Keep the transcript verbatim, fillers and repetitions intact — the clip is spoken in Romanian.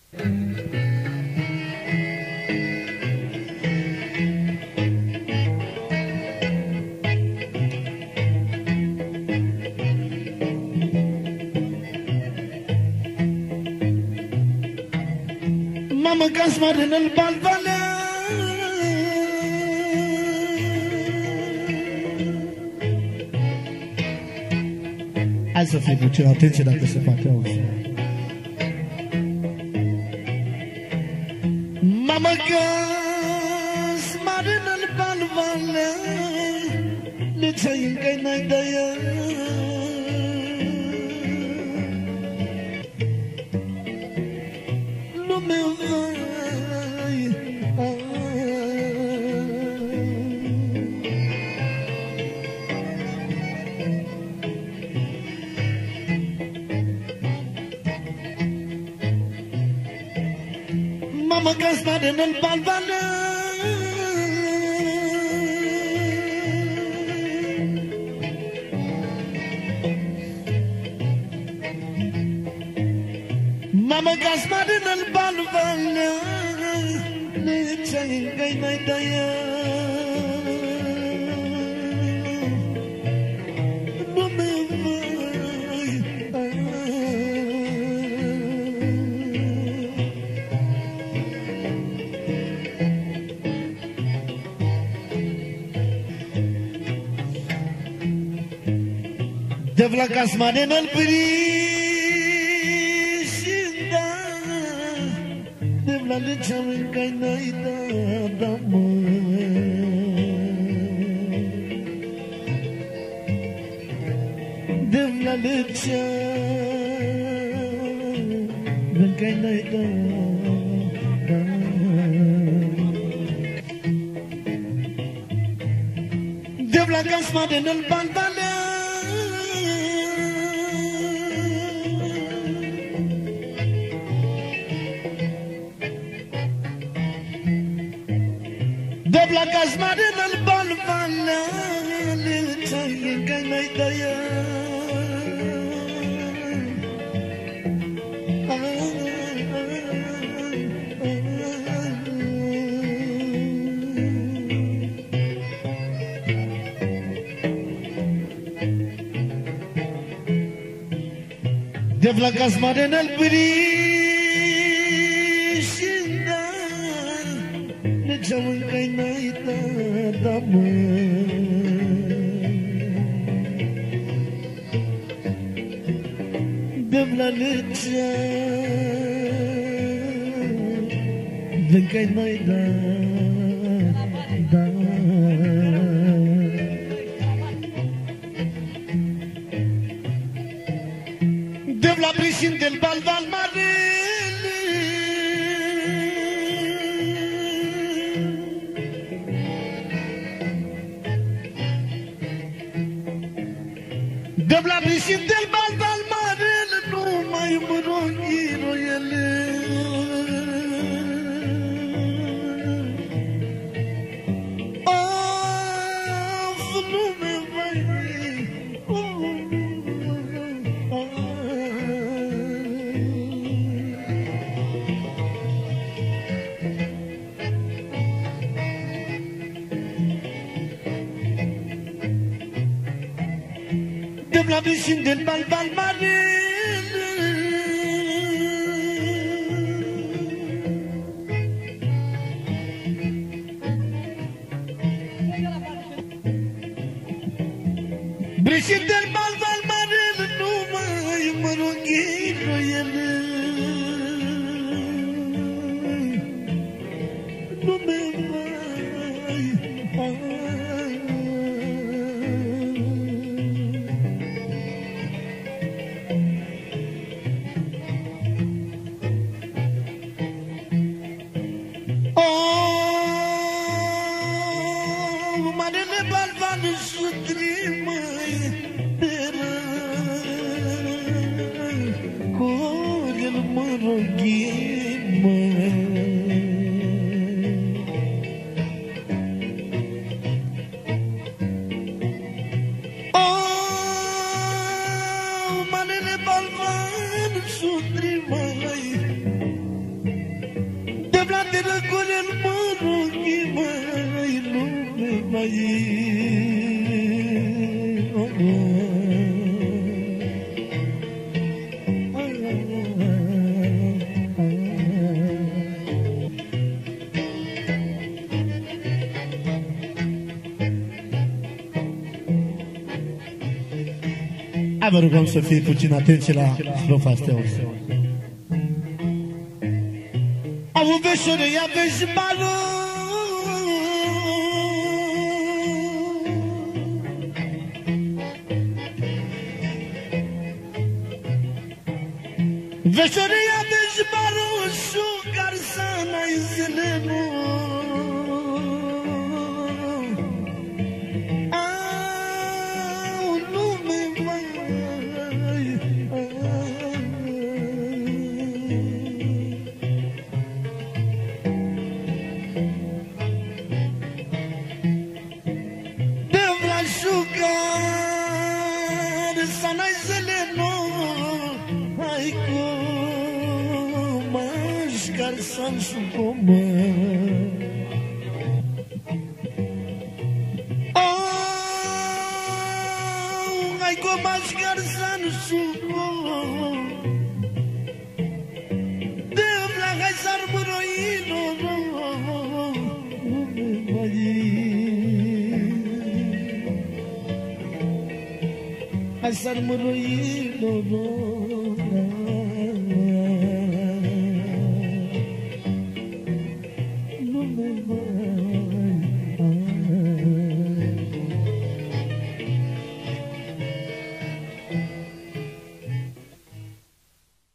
Mamă, că-s mare în balvalea, hai să fie puțin atenție dacă se poate auzi. Mamă, că-s mare în balvalea, de ce-ai încă n-ai de ea? Mamă, că-s mare în balvalea, mamă, că-s mare în balvalea, de ce-ai încă n-ai de ea? De vlaca-s mare în-l prișinda, de vlale ce-am încă-i n-ai da, mă. De vlale ce-am încă-i n-ai da, da. De vlaca-s mare în-l balvalea, de vlaca-s mare în balvalea, de ce-ai încă n-ai de ea? De vlaca-s mare în brișinda, de ce-am încă-i n-ai da, mă. De vlale ce-am încă-i n-ai da, da. De vla prișin del balval mare, de vla prișin del balval mare, nu mai mă rog iroiele. De la visin del balval mare, brisin del balval mare, nu mai mă rog iroiele. Nu me mai marele balvan sutrimă corel mă roghimă. Marele balvan sutrimă Hai vă rugăm să fie puțin atenți la strofa astea. Au beșore, ia beși balo, beșore, ia beși balo, șucar să-n-ai zilenu. Ai s-ar mărui,